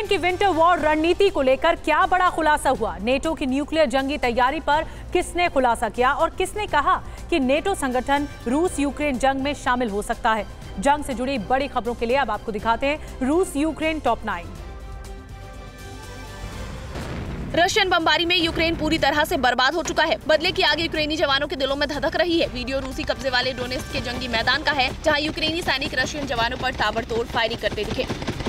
Ukraine की winter war रणनीति को लेकर क्या बड़ा खुलासा हुआ? नेटो की न्यूक्लियर जंगी तैयारी पर किसने खुलासा किया और किसने कहा कि नेटो संगठन रूस यूक्रेन जंग में शामिल हो सकता है? जंग से जुड़ी बड़ी खबरों के लिए अब आपको दिखाते हैं रूस यूक्रेन टॉप 9। रशियन बमबारी में यूक्रेन पूरी तरह से बर्बाद हो चुका है। बदले की आग यूक्रेनी जवानों के दिलों में धधक रही है। वीडियो रूसी कब्जे वाले डोनेट्स्क के जंगी मैदान का है, जहां यूक्रेनी सैनिक रशियन जवानों पर ताबड़तोड़ फायरिंग करते दिखे।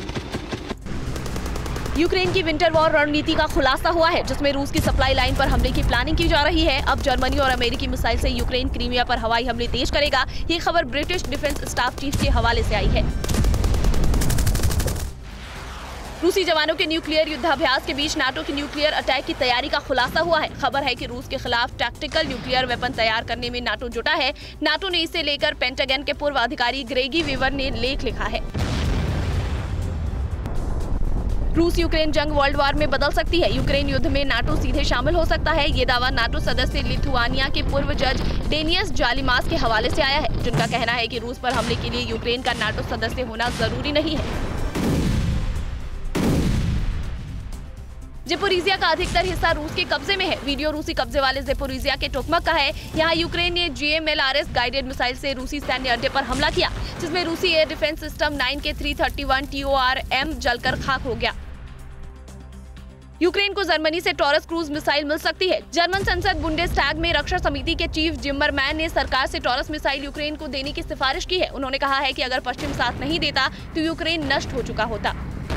यूक्रेन की विंटर वॉर रणनीति का खुलासा हुआ है, जिसमें रूस की सप्लाई लाइन पर हमले की प्लानिंग की जा रही है। अब जर्मनी और अमेरिकी मिसाइल से यूक्रेन क्रीमिया पर हवाई हमले तेज करेगा। ये खबर ब्रिटिश डिफेंस स्टाफ चीफ के हवाले से आई है। रूसी जवानों के न्यूक्लियर युद्धाभ्यास के बीच नाटो की न्यूक्लियर अटैक की तैयारी का खुलासा हुआ है। खबर है कि रूस के खिलाफ टैक्टिकल न्यूक्लियर वेपन तैयार करने में नाटो जुटा है। नाटो ने इसे लेकर पेंटागन के पूर्व अधिकारी ग्रेगी वीवर ने लेख लिखा है। रूस यूक्रेन जंग वर्ल्ड वॉर में बदल सकती है। यूक्रेन युद्ध में नाटो सीधे शामिल हो सकता है। ये दावा नाटो सदस्य लिथुआनिया के पूर्व जज डेनियस जालिमास के हवाले से आया है, जिनका कहना है कि रूस पर हमले के लिए यूक्रेन का नाटो सदस्य होना जरूरी नहीं है। ज़ेपोरिज़िया का अधिकतर हिस्सा रूस के कब्जे में है। वीडियो रूसी कब्जे वाले ज़ेपोरिज़िया के टोकमक का है। यहाँ यूक्रेन ने GMLRS गाइडेड मिसाइल से रूसी सैन्य अड्डे पर हमला किया, जिसमें रूसी एयर डिफेंस सिस्टम 9 के 331 TOR-M जलकर खाक हो गया। यूक्रेन को जर्मनी से टॉरस क्रूज मिसाइल मिल सकती है। जर्मन संसद बुंडेस्टैग में रक्षा समिति के चीफ जिम्मरमैन ने सरकार से टॉरस मिसाइल यूक्रेन को देने की सिफारिश की है। उन्होंने कहा है कि अगर पश्चिम साथ नहीं देता तो यूक्रेन नष्ट हो चुका होता।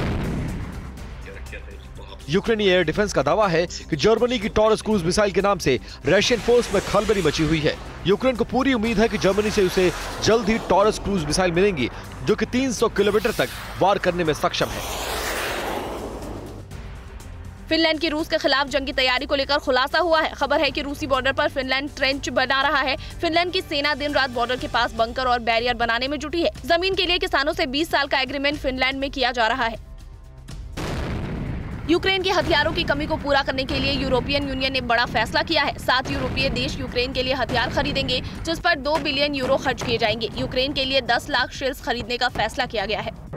यूक्रेनी एयर डिफेंस का दावा है कि जर्मनी की टॉरस क्रूज मिसाइल के नाम से रशियन फोर्स में खलबली मची हुई है। यूक्रेन को पूरी उम्मीद है कि जर्मनी से उसे जल्द ही टॉरस क्रूज मिसाइल मिलेंगी, जो कि 300 किलोमीटर तक वार करने में सक्षम है। फिनलैंड की रूस के खिलाफ जंगी तैयारी को लेकर खुलासा हुआ है। खबर है कि रूसी बॉर्डर पर फिनलैंड ट्रेंच बना रहा है। फिनलैंड की सेना दिन रात बॉर्डर के पास बंकर और बैरियर बनाने में जुटी है। जमीन के लिए किसानों से 20 साल का एग्रीमेंट फिनलैंड में किया जा रहा है। यूक्रेन के हथियारों की कमी को पूरा करने के लिए यूरोपियन यूनियन ने बड़ा फैसला किया है। 7 यूरोपीय देश यूक्रेन के लिए हथियार खरीदेंगे, जिस पर 2 बिलियन यूरो खर्च किए जाएंगे। यूक्रेन के लिए 10 लाख शेल्स खरीदने का फैसला किया गया है।